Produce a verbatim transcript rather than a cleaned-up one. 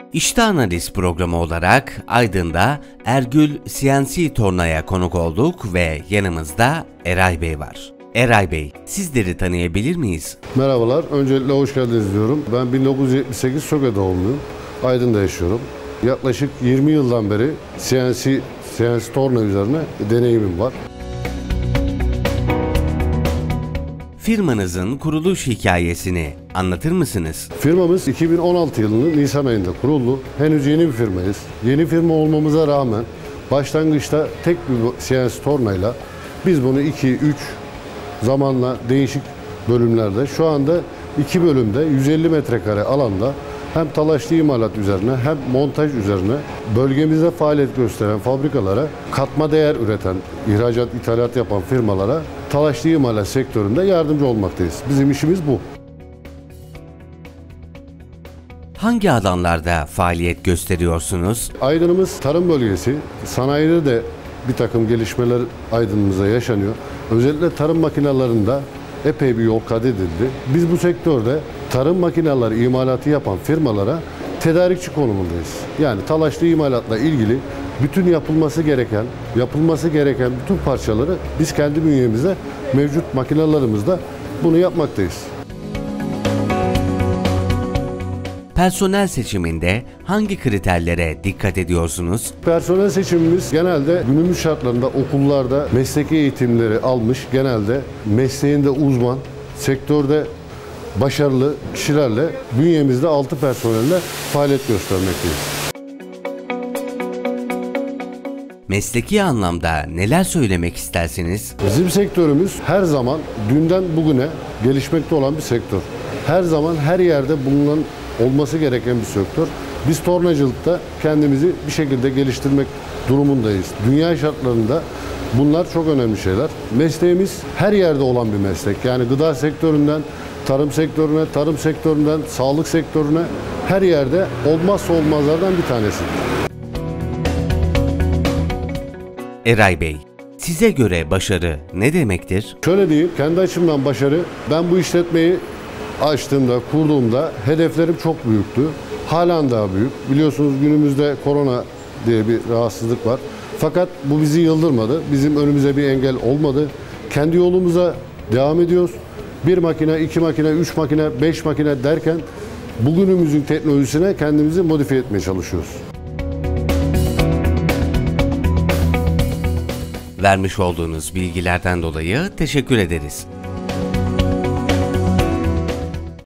İşte Analiz programı olarak Aydın'da Ergül C N C Torna'ya konuk olduk ve yanımızda Eray Bey var. Eray Bey, sizleri tanıyabilir miyiz? Merhabalar, öncelikle hoş geldiniz diyorum. Ben bin dokuz yüz yetmiş sekiz Söke doğumluyum. Aydın'da yaşıyorum. Yaklaşık yirmi yıldan beri C N C, C N C Torna üzerine deneyimim var. Firmanızın kuruluş hikayesini anlatır mısınız? Firmamız iki bin on altı yılının Nisan ayında kuruldu. Henüz yeni bir firmayız. Yeni firma olmamıza rağmen başlangıçta tek bir C N C tornayla biz bunu iki üç zamanla değişik bölümlerde şu anda iki bölümde yüz elli metrekare alanda hem talaşlı imalat üzerine hem montaj üzerine bölgemizde faaliyet gösteren fabrikalara, katma değer üreten, ihracat, ithalat yapan firmalara talaşlı imalat sektöründe yardımcı olmaktayız. Bizim işimiz bu. Hangi alanlarda faaliyet gösteriyorsunuz? Aydın'ımız tarım bölgesi, sanayide de bir takım gelişmeler Aydın'ımızda yaşanıyor. Özellikle tarım makinelerinde epey bir yol kat edildi. Biz bu sektörde tarım makineleri imalatı yapan firmalara tedarikçi konumundayız. Yani talaşlı imalatla ilgili bütün yapılması gereken, yapılması gereken bütün parçaları biz kendi bünyemizde mevcut makinelerimizde bunu yapmaktayız. Personel seçiminde hangi kriterlere dikkat ediyorsunuz? Personel seçimimiz genelde günümüz şartlarında okullarda mesleki eğitimleri almış, genelde mesleğinde uzman, sektörde başarılı kişilerle bünyemizde altı personelle faaliyet göstermekteyiz. Mesleki anlamda neler söylemek istersiniz? Bizim sektörümüz her zaman dünden bugüne gelişmekte olan bir sektör. Her zaman her yerde bulunan olması gereken bir sektör. Biz tornacılıkta kendimizi bir şekilde geliştirmek durumundayız. Dünya şartlarında bunlar çok önemli şeyler. Mesleğimiz her yerde olan bir meslek. Yani gıda sektöründen tarım sektörüne, tarım sektöründen sağlık sektörüne her yerde olmazsa olmazlardan bir tanesi. Eray Bey, size göre başarı ne demektir? Şöyle diyeyim, kendi açımdan başarı, ben bu işletmeyi açtığımda, kurduğumda hedeflerim çok büyüktü. Halen daha büyük. Biliyorsunuz günümüzde korona diye bir rahatsızlık var. Fakat bu bizi yıldırmadı. Bizim önümüze bir engel olmadı. Kendi yolumuza devam ediyoruz. Bir makine, iki makine, üç makine, beş makine derken bugünümüzün teknolojisine kendimizi modifiye etmeye çalışıyoruz. Vermiş olduğunuz bilgilerden dolayı teşekkür ederiz.